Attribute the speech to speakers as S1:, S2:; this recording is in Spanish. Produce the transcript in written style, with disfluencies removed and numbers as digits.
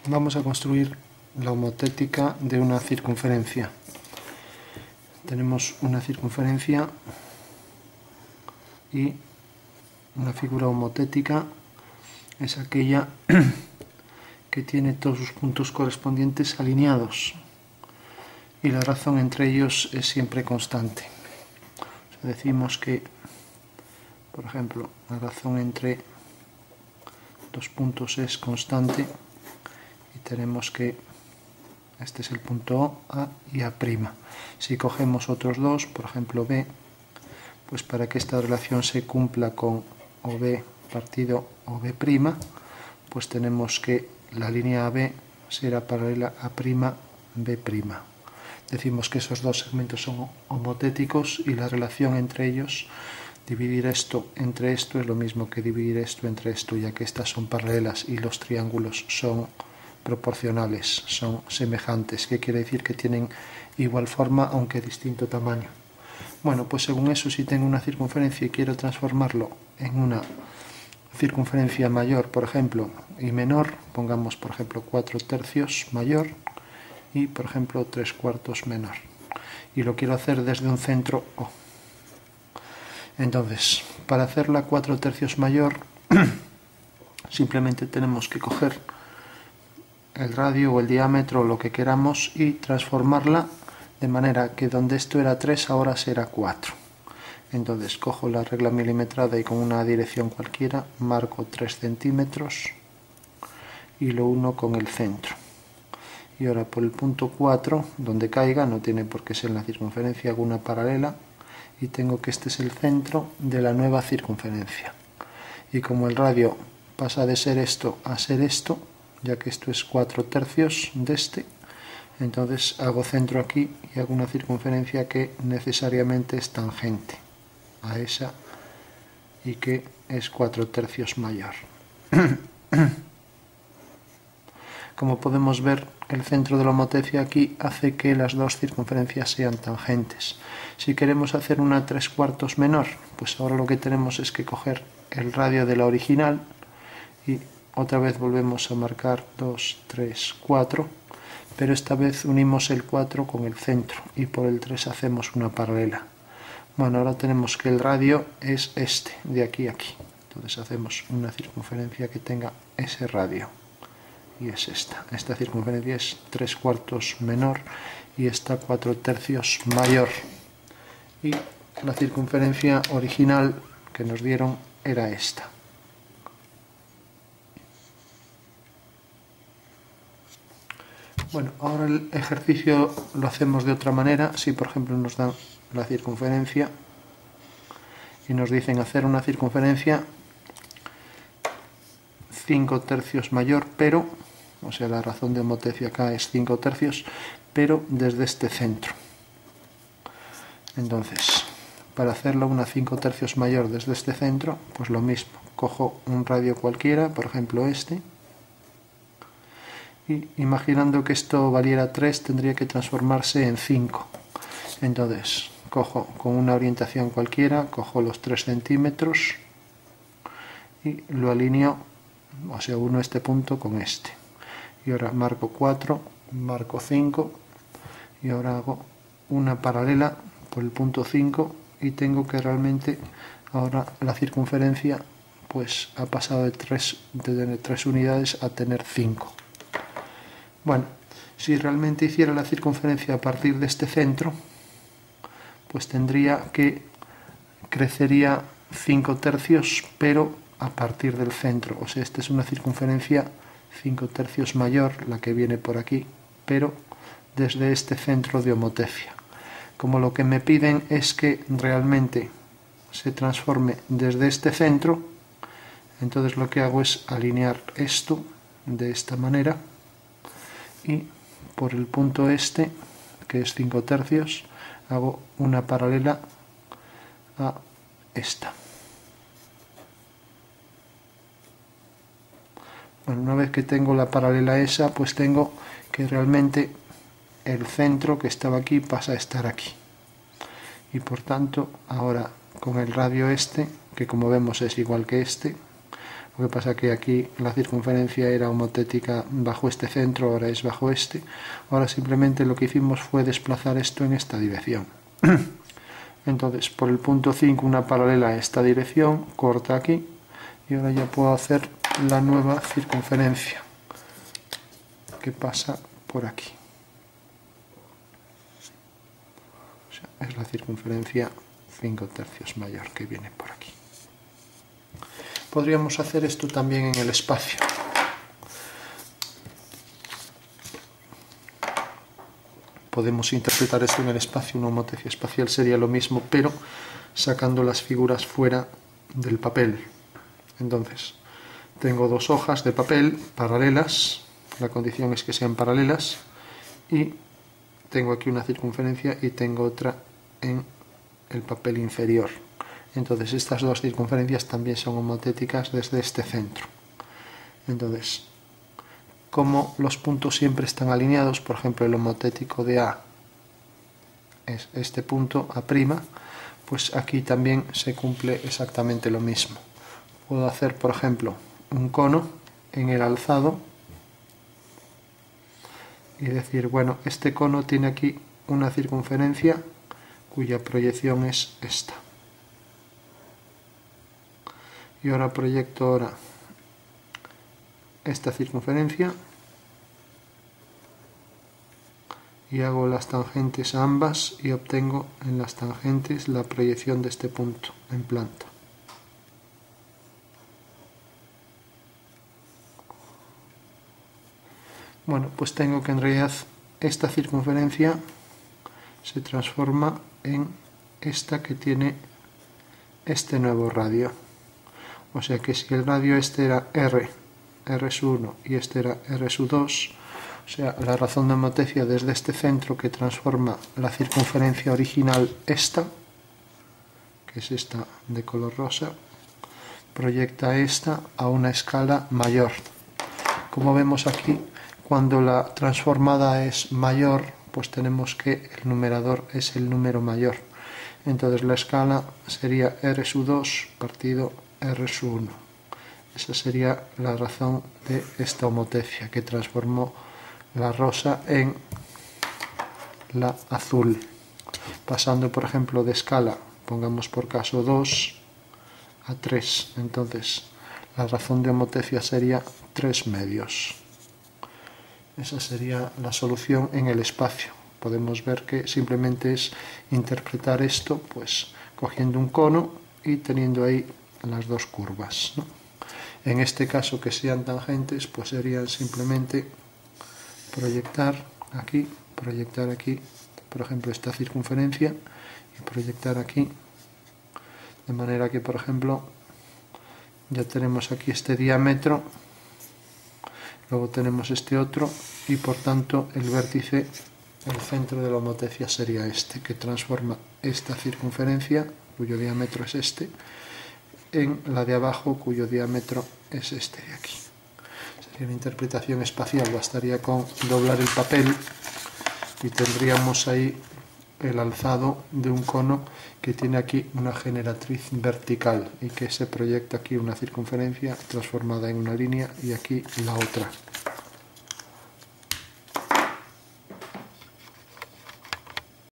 S1: Vamos a construir la homotética de una circunferencia. Tenemos una circunferencia y una figura homotética es aquella que tiene todos sus puntos correspondientes alineados y la razón entre ellos es siempre constante. O sea, decimos que, por ejemplo, la razón entre dos puntos es constante y tenemos que este es el punto O, A y A'. Si cogemos otros dos, por ejemplo B, pues para que esta relación se cumpla con OB partido OB', pues tenemos que la línea AB será paralela a' B'. Decimos que esos dos segmentos son homotéticos y la relación entre ellos, dividir esto entre esto, es lo mismo que dividir esto entre esto, ya que estas son paralelas y los triángulos son proporcionales, son semejantes, que quiere decir que tienen igual forma aunque distinto tamaño. Bueno, pues según eso, si tengo una circunferencia y quiero transformarlo en una circunferencia mayor, por ejemplo, y menor, pongamos por ejemplo 4/3 mayor y por ejemplo 3/4 menor, y lo quiero hacer desde un centro O. Entonces, para hacerla 4/3 mayor simplemente tenemos que coger el radio o el diámetro o lo que queramos y transformarla de manera que donde esto era 3 ahora será 4. Entonces cojo la regla milimetrada y con una dirección cualquiera marco 3 centímetros y lo uno con el centro. Y ahora por el punto 4, donde caiga, no tiene por qué ser en la circunferencia, hago una paralela y tengo que este es el centro de la nueva circunferencia. Y como el radio pasa de ser esto a ser esto, ya que esto es 4/3 de este, entonces hago centro aquí y hago una circunferencia que necesariamente es tangente a esa y que es 4/3 mayor. Como podemos ver, el centro de la homotecia aquí hace que las dos circunferencias sean tangentes. Si queremos hacer una 3/4 menor, pues ahora lo que tenemos es que coger el radio de la original y otra vez volvemos a marcar 2, 3, 4, pero esta vez unimos el 4 con el centro y por el 3 hacemos una paralela. Bueno, ahora tenemos que el radio es este, de aquí a aquí. Entonces hacemos una circunferencia que tenga ese radio. Y es esta. Esta circunferencia es 3/4 menor y esta 4/3 mayor. Y la circunferencia original que nos dieron era esta. Bueno, ahora el ejercicio lo hacemos de otra manera. Si por ejemplo nos dan la circunferencia y nos dicen hacer una circunferencia 5/3 mayor, pero, o sea, la razón de homotecia acá es 5/3, pero desde este centro. Entonces, para hacerlo una 5/3 mayor desde este centro, pues lo mismo, cojo un radio cualquiera, por ejemplo este, y imaginando que esto valiera 3, tendría que transformarse en 5. Entonces, cojo con una orientación cualquiera, cojo los 3 centímetros y lo alineo, o sea, uno este punto con este. Y ahora marco 4, marco 5 y ahora hago una paralela por el punto 5 y tengo que realmente ahora la circunferencia pues ha pasado de tener 3 unidades a tener 5. Bueno, si realmente hiciera la circunferencia a partir de este centro, pues tendría que crecería 5/3, pero a partir del centro. O sea, esta es una circunferencia 5/3 mayor, la que viene por aquí, pero desde este centro de homotecia. Como lo que me piden es que realmente se transforme desde este centro, entonces lo que hago es alinear esto de esta manera y por el punto este, que es 5/3, hago una paralela a esta. Bueno, una vez que tengo la paralela esa, pues tengo que realmente el centro que estaba aquí pasa a estar aquí. Y por tanto, ahora con el radio este, que como vemos es igual que este, Lo que pasa que aquí la circunferencia era homotética bajo este centro, ahora es bajo este. Ahora simplemente lo que hicimos fue desplazar esto en esta dirección. Entonces, por el punto 5, una paralela a esta dirección, corta aquí, y ahora ya puedo hacer la nueva circunferencia, que pasa por aquí. O sea, es la circunferencia 5/3 mayor que viene por aquí. Podríamos hacer esto también en el espacio. Podemos interpretar esto en el espacio, una homotecia espacial sería lo mismo, pero sacando las figuras fuera del papel. Entonces, tengo dos hojas de papel paralelas, la condición es que sean paralelas, y tengo aquí una circunferencia y tengo otra en el papel inferior. Entonces, estas dos circunferencias también son homotéticas desde este centro. Entonces, como los puntos siempre están alineados, por ejemplo, el homotético de A es este punto A', pues aquí también se cumple exactamente lo mismo. Puedo hacer, por ejemplo, un cono en el alzado y decir, bueno, este cono tiene aquí una circunferencia cuya proyección es esta. Y ahora proyecto esta circunferencia y hago las tangentes a ambas y obtengo en las tangentes la proyección de este punto en planta. Bueno, pues tengo que en realidad esta circunferencia se transforma en esta que tiene este nuevo radio. O sea que si el radio este era R'1 y este era R'2, o sea, la razón de homotecia desde este centro que transforma la circunferencia original esta, que es esta de color rosa, proyecta esta a una escala mayor. Como vemos aquí, cuando la transformada es mayor, pues tenemos que el numerador es el número mayor. Entonces la escala sería R'2 partido R'1. Esa sería la razón de esta homotecia, que transformó la rosa en la azul. Pasando, por ejemplo, de escala, pongamos por caso 2 a 3. Entonces la razón de homotecia sería 3/2. Esa sería la solución en el espacio. Podemos ver que simplemente es interpretar esto, pues cogiendo un cono y teniendo ahí las dos curvas, ¿no? En este caso, que sean tangentes, pues serían simplemente proyectar aquí, por ejemplo, esta circunferencia, y proyectar aquí, de manera que, por ejemplo, ya tenemos aquí este diámetro, luego tenemos este otro, y por tanto el vértice, el centro de la homotecia sería este, que transforma esta circunferencia, cuyo diámetro es este, en la de abajo, cuyo diámetro es este de aquí. Sería una interpretación espacial, bastaría con doblar el papel y tendríamos ahí el alzado de un cono que tiene aquí una generatriz vertical y que se proyecta aquí una circunferencia transformada en una línea y aquí la otra.